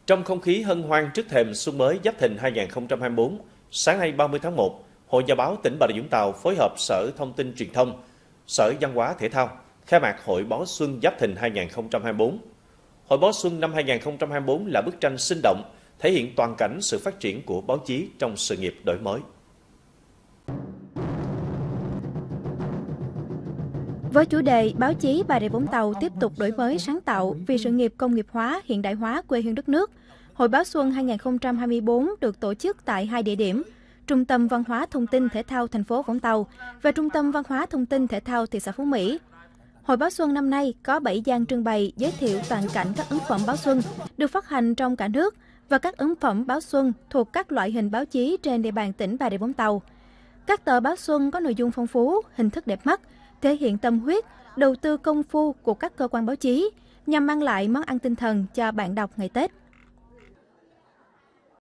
Trong không khí hân hoan trước thềm xuân mới Giáp Thìn 2024, sáng nay 30 tháng 1, Hội Nhà báo tỉnh Bà Rịa Vũng Tàu phối hợp Sở Thông tin Truyền thông, Sở Văn hóa Thể thao khai mạc Hội báo Xuân Giáp Thìn 2024. Hội báo Xuân năm 2024 là bức tranh sinh động, thể hiện toàn cảnh sự phát triển của báo chí trong sự nghiệp đổi mới. Với chủ đề Báo chí Bà Rịa Vũng Tàu tiếp tục đổi mới sáng tạo vì sự nghiệp công nghiệp hóa, hiện đại hóa quê hương đất nước, Hội báo Xuân 2024 được tổ chức tại 2 địa điểm: Trung tâm Văn hóa Thông tin Thể thao thành phố Vũng Tàu và Trung tâm Văn hóa Thông tin Thể thao thị xã Phú Mỹ. Hội báo Xuân năm nay có 7 gian trưng bày giới thiệu toàn cảnh các ấn phẩm báo Xuân được phát hành trong cả nước và các ấn phẩm báo Xuân thuộc các loại hình báo chí trên địa bàn tỉnh Bà Rịa Vũng Tàu. Các tờ báo Xuân có nội dung phong phú, hình thức đẹp mắt, thể hiện tâm huyết, đầu tư công phu của các cơ quan báo chí nhằm mang lại món ăn tinh thần cho bạn đọc ngày Tết.